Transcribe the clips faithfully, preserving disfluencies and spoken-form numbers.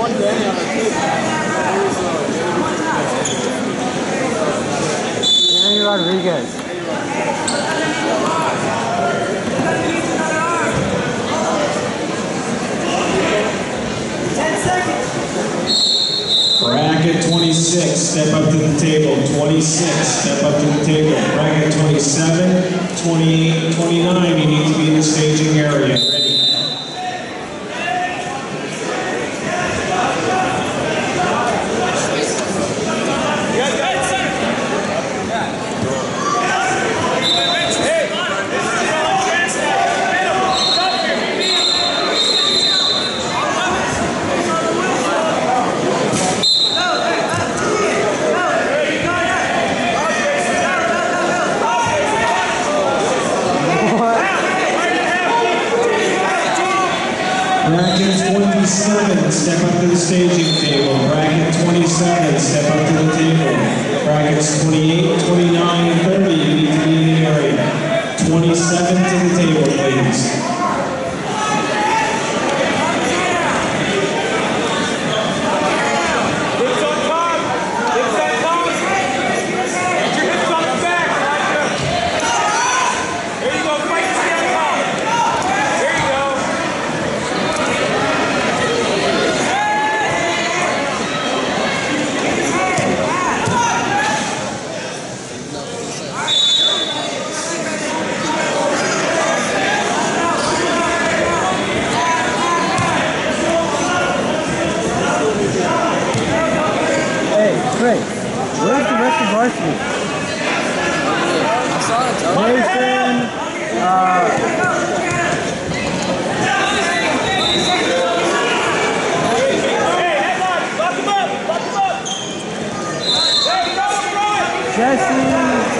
Danny Rodriguez. Bracket twenty-six, step up to the table. twenty-six, step up to the table. Bracket twenty-seven, twenty-eight, twenty-nine, you need to be in the staging area. Ready? Bracket twenty-seven, step up to the staging table. Bracket twenty-seven, step up to the table. Brackets twenty-eight, twenty-nine, and thirty, you need to be in the area. twenty-seven to the table, please. Great. Where's the rest of varsity? I saw it, Joe. Mason, uh... Jesse.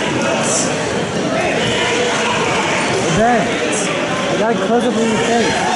Ben, you gotta close up in your face.